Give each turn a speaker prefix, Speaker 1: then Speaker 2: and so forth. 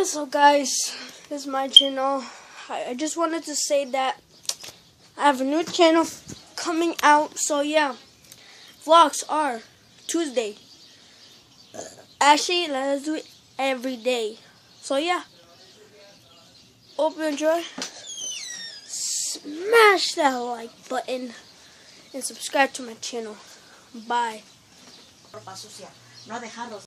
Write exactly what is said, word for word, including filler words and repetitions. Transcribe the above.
Speaker 1: What's up, guys? This is my channel. I, I just wanted to say that I have a new channel coming out. So yeah, vlogs are Tuesday. Actually, let's do it every day. So yeah, hope you enjoy. Smash that like button and subscribe to my channel. Bye.